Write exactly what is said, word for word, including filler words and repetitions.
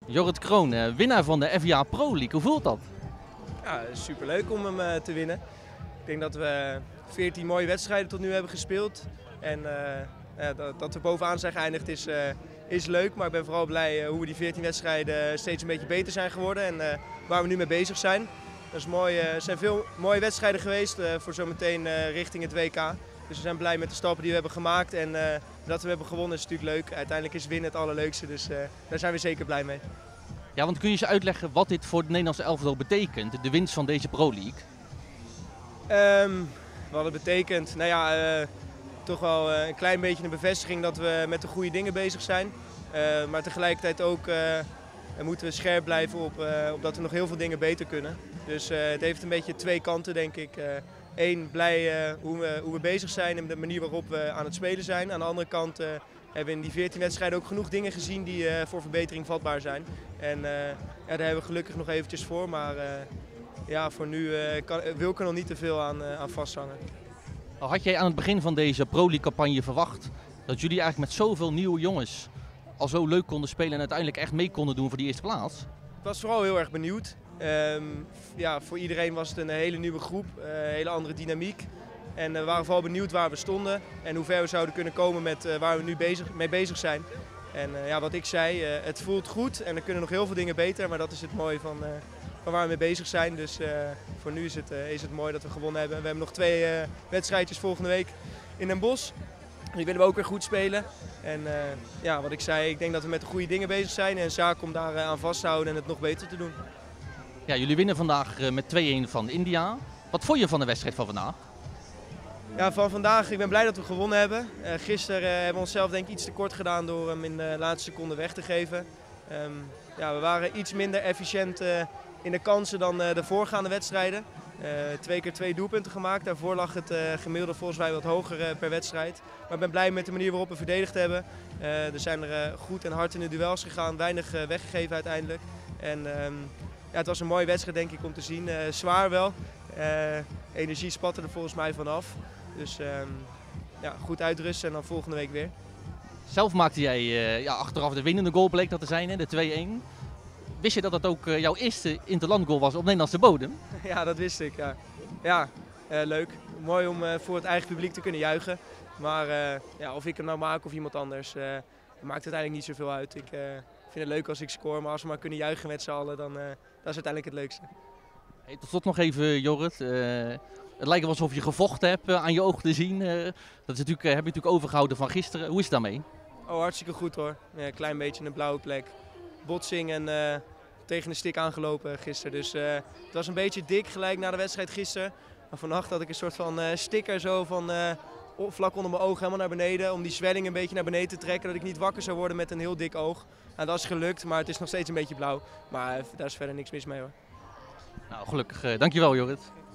Jorrit Kroon, eh, winnaar van de F I A Pro League. Hoe voelt dat? Ja, superleuk om hem uh, te winnen. Ik denk dat we veertien mooie wedstrijden tot nu hebben gespeeld. En uh, ja, dat, dat we bovenaan zijn geëindigd is, uh, is leuk. Maar ik ben vooral blij uh, hoe we die veertien wedstrijden steeds een beetje beter zijn geworden. En uh, waar we nu mee bezig zijn. Dat is mooi. Uh, er zijn veel mooie wedstrijden geweest uh, voor zometeen uh, richting het W K. Dus we zijn blij met de stappen die we hebben gemaakt. En uh, dat we hebben gewonnen is natuurlijk leuk. Uiteindelijk is winnen het allerleukste. Dus uh, daar zijn we zeker blij mee. Ja, want kun je eens uitleggen wat dit voor het Nederlandse elftal betekent, de winst van deze Pro League? Um, wat het betekent? Nou ja, uh, toch wel uh, een klein beetje een bevestiging dat we met de goede dingen bezig zijn. Uh, maar tegelijkertijd ook uh, moeten we scherp blijven op, uh, op dat we nog heel veel dingen beter kunnen. Dus uh, het heeft een beetje twee kanten, denk ik. Eén, uh, blij uh, hoe, we, hoe we bezig zijn en de manier waarop we aan het spelen zijn. Aan de andere kant uh, hebben we in die veertien wedstrijden ook genoeg dingen gezien die uh, voor verbetering vatbaar zijn. En uh, ja, daar hebben we gelukkig nog eventjes voor, maar uh, ja, voor nu uh, kan, wil ik er nog niet te veel aan, uh, aan vasthangen. Had jij aan het begin van deze Pro League campagne verwacht dat jullie eigenlijk met zoveel nieuwe jongens al zo leuk konden spelen en uiteindelijk echt mee konden doen voor die eerste plaats? Ik was vooral heel erg benieuwd. Um, ja, voor iedereen was het een hele nieuwe groep, uh, een hele andere dynamiek. En we waren vooral benieuwd waar we stonden en hoe ver we zouden kunnen komen met uh, waar we nu bezig, mee bezig zijn. En uh, ja, wat ik zei, uh, het voelt goed en er kunnen nog heel veel dingen beter, maar dat is het mooie van, uh, van waar we mee bezig zijn. Dus uh, voor nu is het, uh, is het mooi dat we gewonnen hebben. We hebben nog twee uh, wedstrijdjes volgende week in Den Bosch. Die willen we ook weer goed spelen. En uh, ja, wat ik zei, ik denk dat we met de goede dingen bezig zijn en een zaak om daar uh, aan vast te houden en het nog beter te doen. Ja, jullie winnen vandaag uh, met twee-een van India. Wat vond je van de wedstrijd van vandaag? Ja, van vandaag, ik ben blij dat we gewonnen hebben. Uh, gisteren uh, hebben we onszelf denk ik iets te kort gedaan door hem in de laatste seconde weg te geven. Um, ja, we waren iets minder efficiënt uh, in de kansen dan uh, de voorgaande wedstrijden. Uh, twee keer twee doelpunten gemaakt. Daarvoor lag het uh, gemiddelde volgens mij wat hoger uh, per wedstrijd. Maar ik ben blij met de manier waarop we verdedigd hebben. Uh, er zijn er uh, goed en hard in de duels gegaan, weinig uh, weggegeven uiteindelijk. En um, ja, het was een mooie wedstrijd denk ik om te zien. Uh, zwaar wel. Uh, energie spatte er volgens mij vanaf. Dus um, ja, goed uitrusten en dan volgende week weer. Zelf maakte jij uh, ja, achteraf de winnende goal, bleek dat te zijn, hè, de twee-een. Wist je dat dat ook uh, jouw eerste interlandgoal was op Nederlandse bodem? Ja, dat wist ik. Ja, ja uh, leuk. Mooi om uh, voor het eigen publiek te kunnen juichen. Maar uh, ja, of ik hem nou maak of iemand anders, uh, maakt uiteindelijk niet zoveel uit. Ik uh, vind het leuk als ik score, maar als we maar kunnen juichen met z'n allen, dan uh, dat is uiteindelijk het leukste. Hey, tot slot nog even, Jorrit. Uh, het lijkt wel alsof je gevochten hebt uh, aan je ogen te zien. Uh, dat is natuurlijk, uh, heb je natuurlijk overgehouden van gisteren. Hoe is het daarmee? Oh, hartstikke goed hoor. Ja, een klein beetje een blauwe plek. Botsing en uh, tegen de stick aangelopen gisteren. Dus uh, het was een beetje dik gelijk na de wedstrijd gisteren. Maar vannacht had ik een soort van uh, sticker zo van uh, vlak onder mijn oog helemaal naar beneden. Om die zwelling een beetje naar beneden te trekken. Dat ik niet wakker zou worden met een heel dik oog. Nou, dat is gelukt, maar het is nog steeds een beetje blauw. Maar uh, daar is verder niks mis mee hoor. Nou, gelukkig. Uh, dankjewel, Jorrit.